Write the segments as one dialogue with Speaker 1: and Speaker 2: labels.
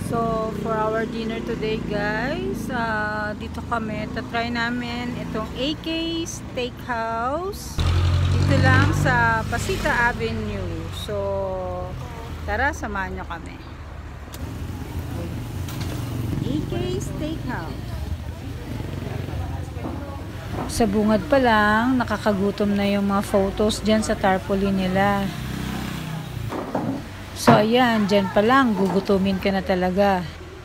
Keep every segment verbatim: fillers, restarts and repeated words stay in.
Speaker 1: So, for our dinner today guys, uh, dito kami, tatry namin itong A K Steakhouse. Dito lang sa Pasita Avenue. So, tara, samahan nyo kami. A K Steakhouse. Sa bungad pa lang, nakakagutom na yung mga photos dyan sa tarpaulin nila. So, ayan, dyan pa lang, gugutumin ka na talaga.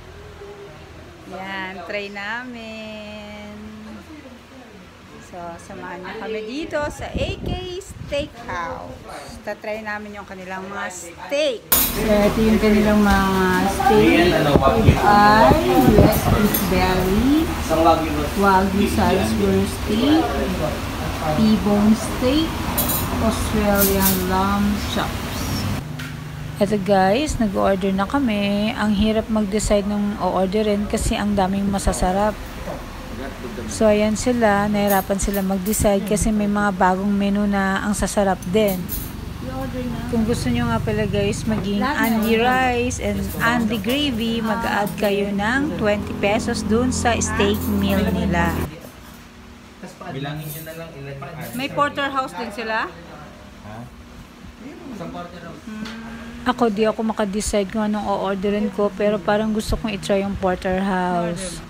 Speaker 1: Yan, try namin. So, samahan niyo kami dito sa A K Steakhouse. Tatry namin yung kanilang mga steak. So, ito yung kanilang mga steak. Ay, U S beef belly, Wagyu Salisbury steak, T-bone steak, Australian lamb chops. Ito guys, nag-order na kami. Ang hirap mag-decide ng o-orderin kasi ang daming masasarap. So ayan sila, nahirapan sila mag-decide kasi may mga bagong menu na ang sasarap din. Kung gusto nyo nga pala guys maging only rice and only gravy, mag-add kayo ng twenty pesos dun sa steak meal nila.
Speaker 2: Bilangin nyo na lang ilan.
Speaker 1: May porterhouse din sila?
Speaker 2: Ha? Isang porterhouse.
Speaker 1: Hmm. Ako, di ako makadecide kung anong o-orderin ko, pero parang gusto kong itry yung porterhouse.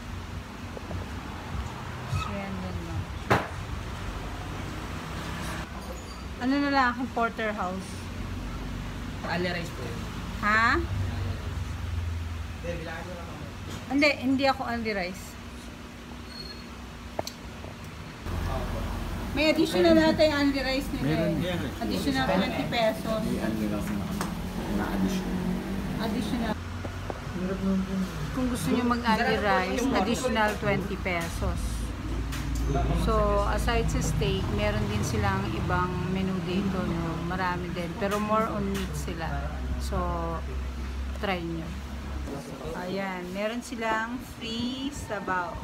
Speaker 1: Ano na lang aking porterhouse?
Speaker 2: Ali rice po.
Speaker 1: Ha? Hindi, hindi ako only rice. May additional na tayo only rice nila eh. Additional twenty pesos. Additional. Kung gusto nyo mag-only rice, additional twenty pesos. So, aside sa steak, meron din silang ibang menu dito, no? Marami din. Pero more on meat sila. So, try nyo. Ayan, meron silang free sabaw.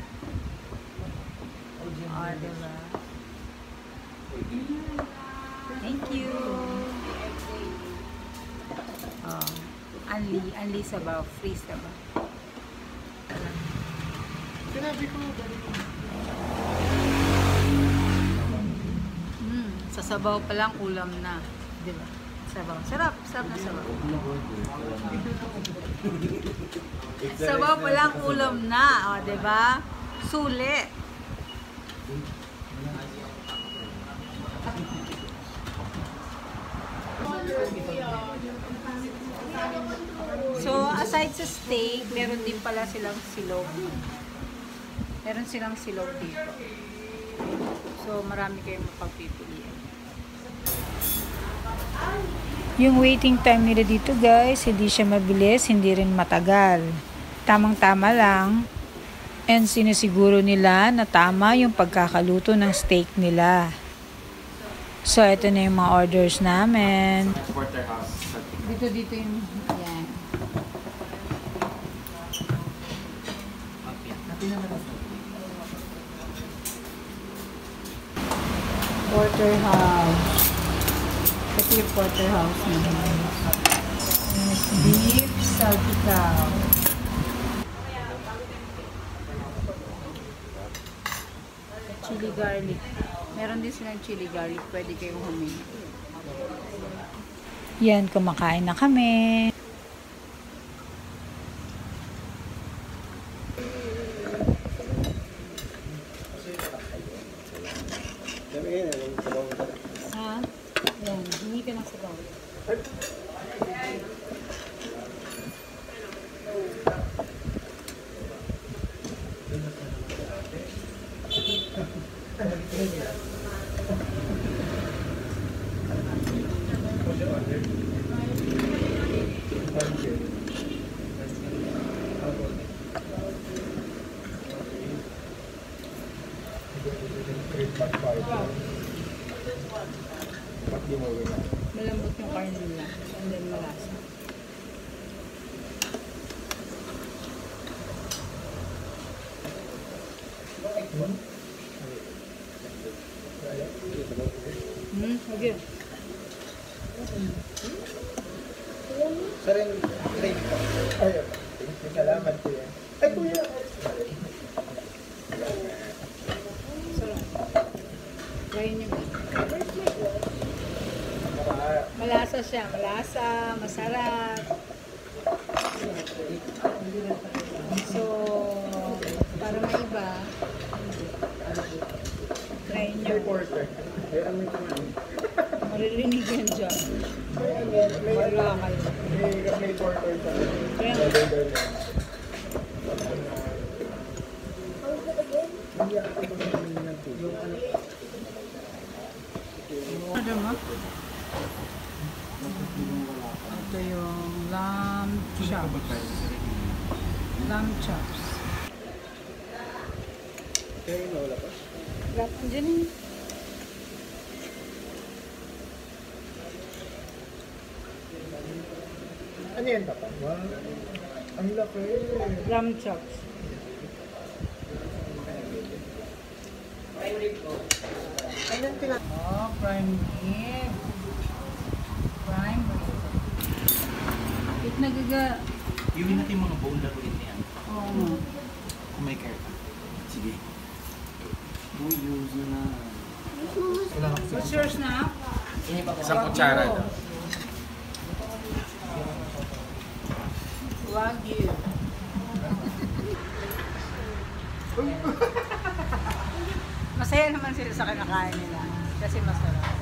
Speaker 1: O, diba? Thank you. Oh, only, only sabaw, free sabaw.
Speaker 3: Sinabi ko,
Speaker 1: Mm, sa sabaw pa lang ulam na, 'di ba? Sabaw. Sarap, sarap na sabaw. Sabaw pa lang ulam na, oh, 'di ba? Sulit. So, aside sa steak, meron din pala silang silog. Meron silang silog dito. So, marami kayong mapagpipilian. Yung waiting time nila dito guys, hindi siya mabilis, hindi rin matagal. Tamang-tama lang. And sinisiguro nila na tama yung pagkakaluto ng steak nila. So, ito na yung mga orders namin. Dito, dito yung, yan. Porterhouse. Ito yung porterhouse naman. Beef salpicao. Chili garlic. Meron din silang chili garlic. Pwede kayong humingi. Yan, kumakain na kami. Ha? Yan, hingi ka ng sabaw. Malambot yung karne nila and then malasa. Hmm, okay.
Speaker 3: Sir, yung gravy po. Ay,
Speaker 1: siya, malasa, masarap. So, para maiba, try nyo. Maririnig yan dyan. Wala kayo. Kaya, ano mo? Ito yung lamb chops. Lamb chops. Lamb dyan eh.
Speaker 3: Ano yan, Papa? Wow. Ang laki.
Speaker 1: Lamb chops.
Speaker 3: Anong tinat...
Speaker 1: Oh, prime rib. Prime rib. It nagaga...
Speaker 2: Iuwi natin yung mga bone na ulit niya.
Speaker 1: Oo nga.
Speaker 2: Kung may care ka. Sige.
Speaker 3: Uy, use na.
Speaker 1: What's yours now?
Speaker 2: Isang kutsara daw.
Speaker 1: Wagyu. Masaya naman sila sa kinakain nila. Kasi masarap.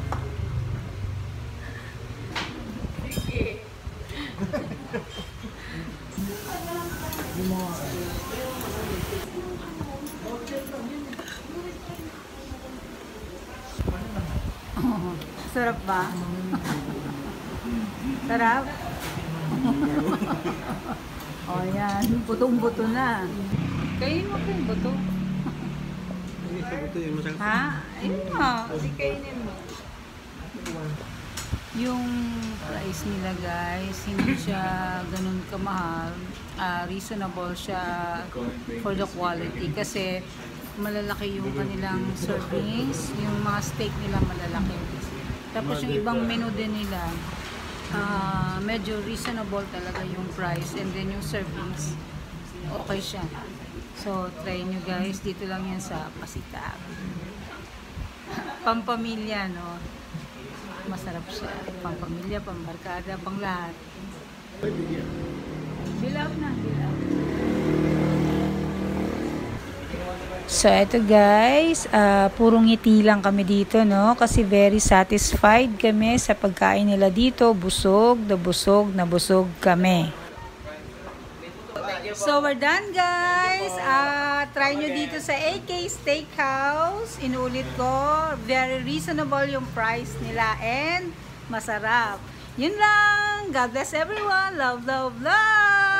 Speaker 1: Sige. Sarap ba? Sarap? O yan, butong-buto na. Kainin mo pa yung buto.
Speaker 3: Hindi sa buto yun, masang...
Speaker 1: Ha? Ayun nga, kasi kainin mo. Yung price nila guys, hindi siya ganun kamahal. Uh, reasonable siya for the quality kasi malalaki yung kanilang servings, yung mga steak nila malalaki. Tapos yung ibang menu din nila, uh, medyo reasonable talaga yung price, and then yung servings, okay siya. So, try nyo guys, dito lang yan sa Pasita. Pampamilya, no? Masarap siya. Pampamilya, pambarkada, pang lahat. Bilaw na, bilaw. So, eto guys, uh, puro ngiti lang kami dito, no? Kasi very satisfied kami sa pagkain nila dito. Busog, na busog, na busog kami. So, we're done guys. Uh, try nyo dito sa A K Steakhouse. Inulit ko, very reasonable yung price nila and masarap. Yun lang. God bless everyone. Love, love, love.